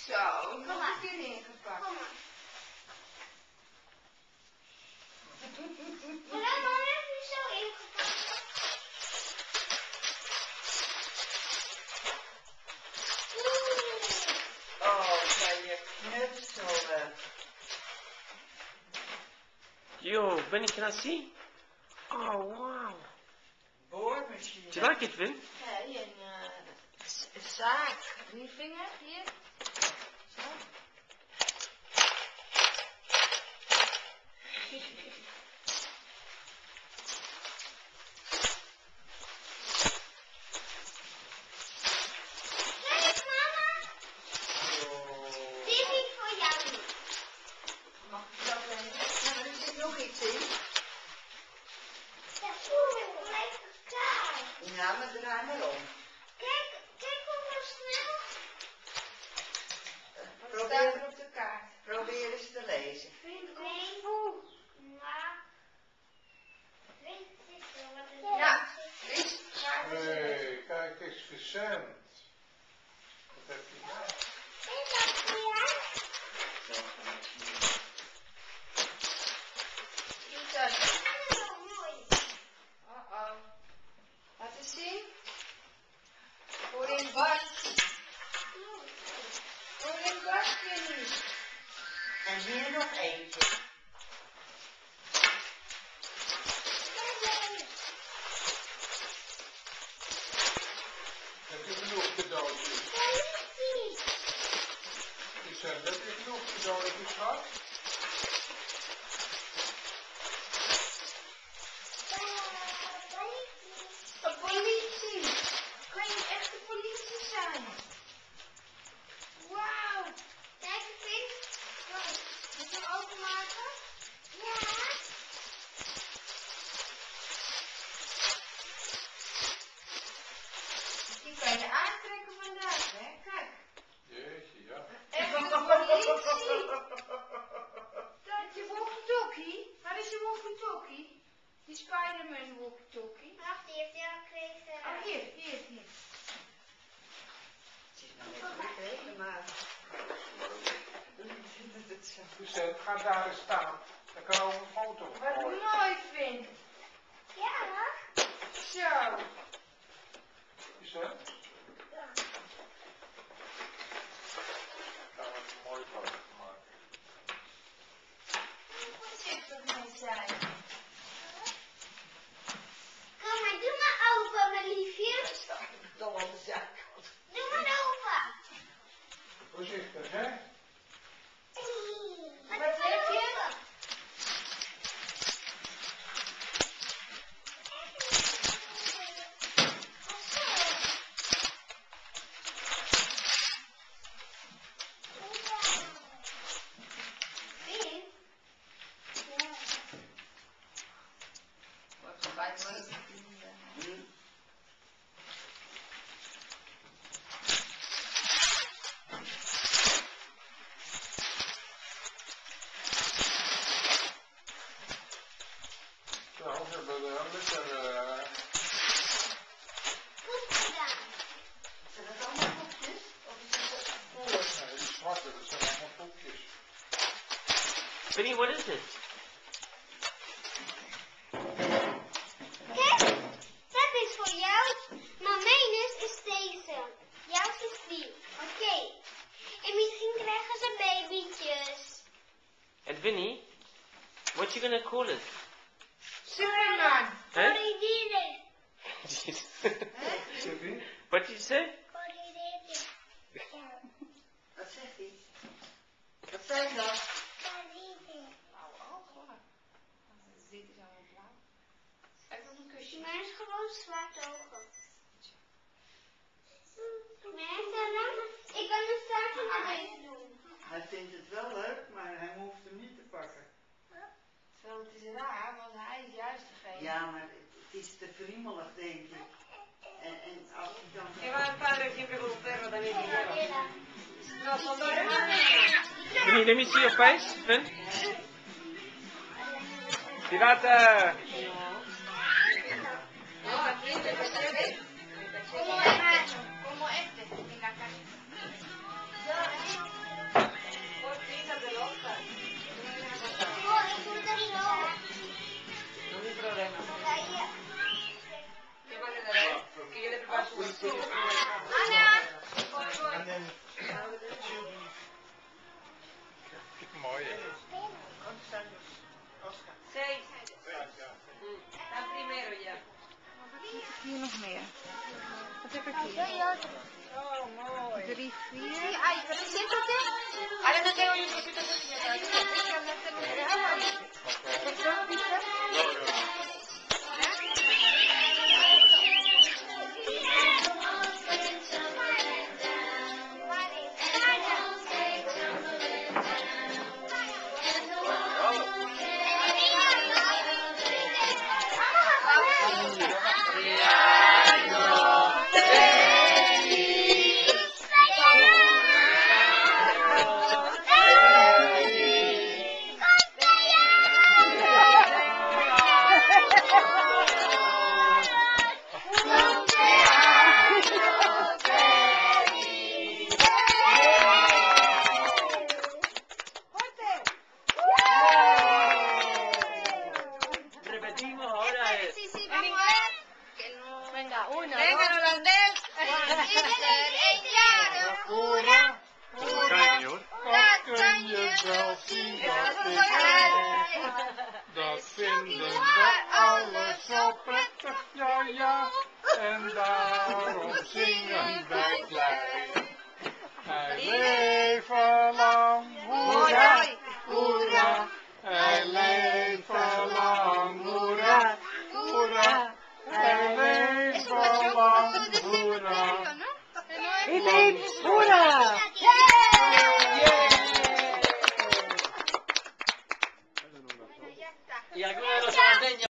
Zo, nog een keer ingepakt. Kom maar. Maar dan heb je zo ingepakt. Oh, kan je knutselen. Yo, ben ik gaan zien? Oh, wow. Boormachine. Do you like it, Vin? Nee, een zaak. Die vinger, hier. Zo. Kijk, mama. Dit is voor jou. Mag ik dat even? Ja, er zit nog iets in. Ja, lekker kaart. Ja, maar draai maar om. Kijk hoeveel snel. Wat staat er op de kaart? Probeer eens te lezen. Nee. Maar. Ja, is ga eens lezen. Hey, kijk eens, Vincent. Wat heb je nou? Is dat voor jou? Doe dat. Dat is wel mooi. Oh. Laat eens zien. Voor in Bart. Voor in Bart, Vinnie. En hier nog eentje. Heb je genoeg cadeautjes? Vincent, heb je genoeg cadeautjes gehad? De politie. Kan je echt de politie zijn? Wauw. Kijk, Vin. Moet je hem openmaken? Ja. Die kan je aantrekken vandaag, hè? Kijk. Jeetje, ja. Echt de politie. Dat je walkie-talkie. Waar is je walkie-talkie? Die Spider-Man walkie-talkie. Wacht, die heeft jou gekregen. Oh, hier. Het is nou net vervelend, maar... Vincent, ga daar eens staan. Dan kan ook een foto Wat gooien. mooi vind. Ja. Zo. Vincent? Daar heb ik een mooie foto gemaakt. Voorzichtig mee zijn. Kom maar, doe maar open, mijn liefje. Dan aan de zijkant. Doe maar open. Voorzichtig, hè? Wat heb je? Wat spijt me. Nou, we hebben lekker... Goed gedaan. Zijn dat allemaal kopjes? Of is het voor? Nee, die zwarte, dat zijn allemaal koekjes. Vinnie, what is it? Kijk, dat is voor jou. Maar mijn is deze. Jouw is die. Oké. En misschien krijgen ze babytjes. And Vinnie, what you gonna call it? Superman. Huh? Corrideren. Sorry? What did you say? Corrideren. Wat zegt hij? Wat zei hij dan? Corrideren. Blauwe ogen. Dit is allemaal blauw. Even een kusje. Mijn is gewoon zwart ogen. Ik kan een staartje naar deze doen. Hij vindt het wel leuk, maar hij hoeft hem niet te pakken. Terwijl het is raar, want hij is juist degene. Ja, maar het is te friemelig, denk ik. En als hij dan... E va a fare sempre con ferro da vedere. No, sono Vinnie, let me see your face, Vin. Pirata! No, aquí te percebe. Como este, en la carita. Pero siéntate. Ahora no tengo ni un poquito de niña. Repetimos ahora. Sí, vamos a ver. Que no... Venga, una. Venga, el holandés. Kan je wel zien dat ik dat vinden we alles zo prettig, ja ja, en daarom zingen wij blij. Hij leven lang, hoera, hoera, hij leven lang, hoera, hoera, hij leven lang, hoera. Hip hip, hoera. Y algunos de los holandeños.